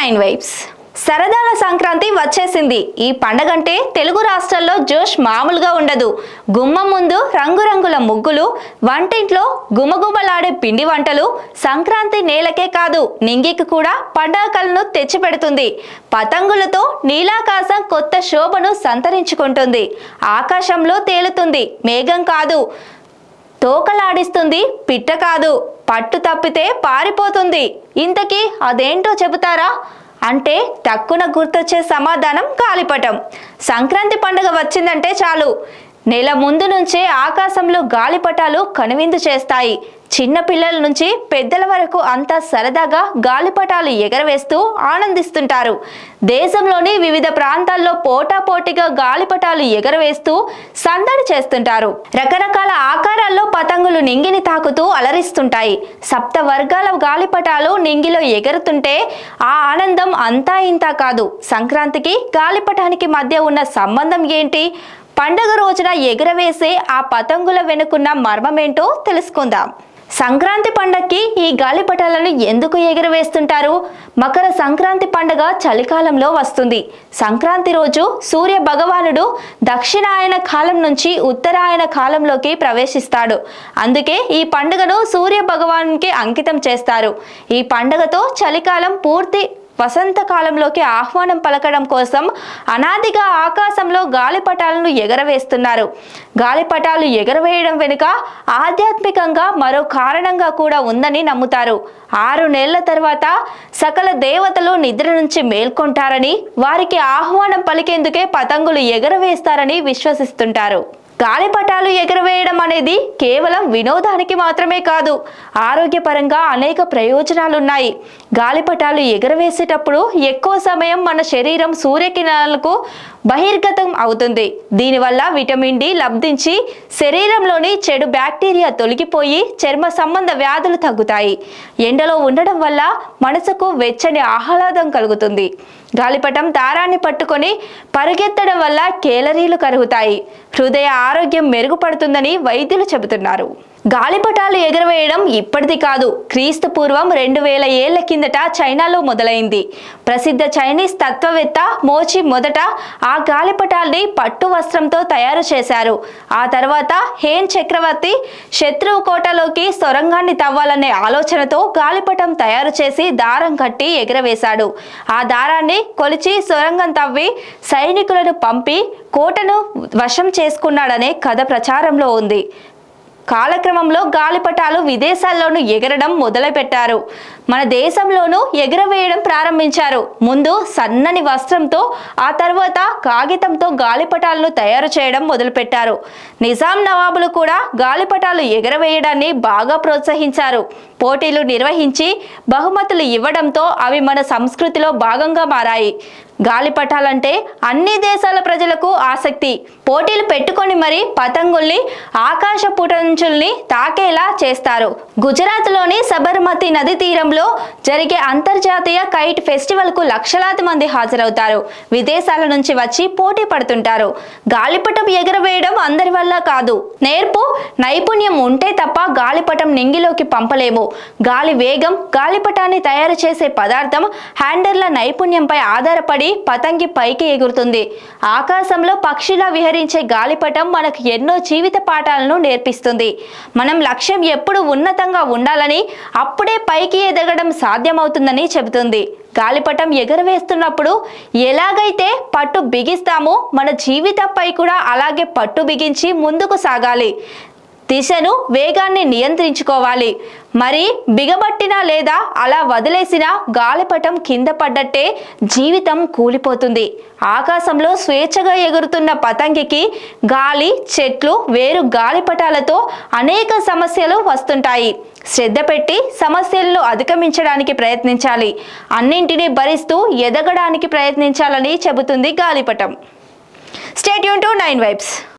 9 vibes. సరదాల సంక్రాంతి వచ్చేసింది. ఈ పండగంటే తెలుగు రాష్ట్రాల్లో జోష్ మామూలుగా ఉండదు. గుమ్మం ముందు రంగురంగుల ముగ్గులు, వంటింట్లో గుమగుమలాడే పిండి వంటలు సంక్రాంతి నేలకే కాదు నింగికి కూడా పండగ కలను తెచ్చిపెడుతుంది. పతంగులతో నీలాకాశం కొత్త శోభను సంతరించుకుంటుంది. ఆకాశంలో తేలుతుంది మేఘం కాదు, తోకలాడిస్తుంది పిట్ట కాదు, పట్టు తప్పితే పారిపోతుంది. ఇంతకీ అదేంటో చెబుతారా అంటే టక్కున గుర్తొచ్చే సమాధానం గాలిపటం. సంక్రాంతి పండుగ వచ్చిందంటే చాలు నెల ముందు నుంచే ఆకాశంలో గాలిపటాలు కనువిందు చేస్తాయి. చిన్న పిల్లల నుంచి పెద్దల వరకు అంతా సరదాగా గాలిపటాలు ఎగరవేస్తూ ఆనందిస్తుంటారు. దేశంలోని వివిధ ప్రాంతాల్లో పోటాపోటీగా గాలిపటాలు ఎగరవేస్తూ సందడి చేస్తుంటారు. రకరకాల ఆకారాల్లో పతంగులు నింగిని తాకుతూ అలరిస్తుంటాయి. సప్త వర్గాల గాలిపటాలు నింగిలో ఎగురుతుంటే ఆ ఆనందం అంతా ఇంతా కాదు. సంక్రాంతికి గాలిపటానికి మధ్య ఉన్న సంబంధం ఏంటి? పండగ రోజున ఎగురవేసే ఆ పతంగుల వెనుకున్న మర్మమేంటో తెలుసుకుందాం. సంక్రాంతి పండగకి ఈ గాలిపటాలను ఎందుకు ఎగురవేస్తుంటారు? మకర సంక్రాంతి పండగ చలికాలంలో వస్తుంది. సంక్రాంతి రోజు సూర్య భగవానుడు దక్షిణాయన కాలం నుంచి ఉత్తరాయణ కాలంలోకి ప్రవేశిస్తాడు. అందుకే ఈ పండుగను సూర్య భగవానునికి అంకితం చేస్తారు. ఈ పండుగతో చలికాలం పూర్తి వసంతకాలంలోకి ఆహ్వానం పలకడం కోసం అనాదిగా ఆకాశంలో గాలిపటాలను ఎగరవేస్తున్నారు. గాలిపటాలు ఎగరవేయడం వెనుక ఆధ్యాత్మికంగా మరో కారణంగా కూడా ఉందని నమ్ముతారు. 6 నెలల తర్వాత సకల దేవతలు నిద్ర నుంచి మేల్కొంటారని, వారికి ఆహ్వానం పలికేందుకే పతంగులు ఎగరవేస్తారని విశ్వసిస్తుంటారు. గాలిపటాలు ఎగరవేయడం అనేది కేవలం వినోదానికి మాత్రమే కాదు, ఆరోగ్యపరంగా అనేక ప్రయోజనాలున్నాయి. గాలిపటాలు ఎగరవేసేటప్పుడు ఎక్కువ సమయం మన శరీరం సూర్యకిరణాలకు బహిర్గతం అవుతుంది. దీనివల్ల విటమిన్ డి లబ్ధించి శరీరంలోని చెడు బ్యాక్టీరియా తొలగిపోయి చర్మ సంబంధ వ్యాధులు తగ్గుతాయి. ఎండలో ఉండడం వల్ల మనసుకు వెచ్చని ఆహ్లాదం కలుగుతుంది. గాలిపటం దారాన్ని పట్టుకొని పరుగెత్తడం వల్ల కేలరీలు కరుగుతాయి. హృదయ ఆరోగ్యం మెరుగుపడుతుందని వైద్యులు చెబుతున్నారు. గాలిపటాలు ఎగరవేయడం ఇప్పటిది కాదు, క్రీస్తు పూర్వం 2000 ఏళ్ల కిందట చైనాలో మొదలైంది. ప్రసిద్ధ చైనీస్ తత్వవేత్త మోచి మొదట ఆ గాలిపటాల్ని పట్టు వస్త్రంతో తయారు చేశారు. ఆ తర్వాత హేన్ చక్రవర్తి శత్రువు కోటలోకి సొరంగాన్ని తవ్వాలనే ఆలోచనతో గాలిపటం తయారు చేసి దారం కట్టి ఎగరవేశాడు. ఆ దారాన్ని కొలిచి సొరంగం తవ్వి సైనికులను పంపి కోటను వశం చేసుకున్నాడనే కథ ప్రచారంలో ఉంది. కాలక్రమంలో గాలిపటాలు విదేశాల్లోనూ ఎగరడం మొదలుపెట్టారు. మన దేశంలోనూ ఎగరవేయడం ప్రారంభించారు. ముందు సన్నని వస్త్రంతో, ఆ తర్వాత కాగితంతో గాలిపటాలను తయారు చేయడం మొదలుపెట్టారు. నిజాం నవాబులు కూడా గాలిపటాలు ఎగరవేయడాన్ని బాగా ప్రోత్సహించారు. పోటీలు నిర్వహించి బహుమతులు ఇవ్వడంతో అవి మన సంస్కృతిలో భాగంగా మారాయి. గాలిపటాలంటే అన్ని దేశాల ప్రజలకు ఆసక్తి. పోటీలు పెట్టుకొని మరి పతంగుల్ని ఆకాశ పుటంచుల్ని తాకేలా చేస్తారు. గుజరాత్లోని సబర్మతి నది తీరంలో జరిగే అంతర్జాతీయ కైట్ ఫెస్టివల్ కు లక్షలాది మంది హాజరవుతారు. విదేశాల నుంచి వచ్చి పోటీ పడుతుంటారు. గాలిపటం ఎగరవేయడం అందరి వల్ల కాదు. నేర్పు, నైపుణ్యం ఉంటే తప్ప గాలిపటం నింగిలోకి పంపలేము. గాలి వేగం, గాలిపటాన్ని తయారు చేసే పదార్థం, హ్యాండర్ల నైపుణ్యంపై ఆధారపడి పతంగి పైకి ఎగురుతుంది. ఆకాశంలో పక్షిలా విహరించే గాలిపటం మనకు ఎన్నో జీవిత పాఠాలను నేర్పిస్తుంది. మనం లక్ష్యం ఎప్పుడు ఉన్నతంగా ఉండాలని, అప్పుడే పైకి ఎదగడం సాధ్యమవుతుందని చెబుతుంది. గాలిపటం ఎగరవేస్తున్నప్పుడు ఎలాగైతే పట్టు బిగిస్తామో మన జీవితంపై కూడా అలాగే పట్టు బిగించి ముందుకు సాగాలి. దిశను, వేగాన్ని నియంత్రించుకోవాలి. మరి బిగబట్టినా లేదా అలా వదిలేసినా గాలిపటం కింద పడ్డట్టే జీవితం కూలిపోతుంది. ఆకాశంలో స్వేచ్ఛగా ఎగురుతున్న పతంగికి గాలి, చెట్లు, వేరు గాలిపటాలతో అనేక సమస్యలు వస్తుంటాయి. శ్రద్ధ పెట్టి సమస్యలను అధిగమించడానికి ప్రయత్నించాలి. అన్నింటినీ భరిస్తూ ఎదగడానికి ప్రయత్నించాలని చెబుతుంది గాలిపటం. Stay tune to 9 vibes.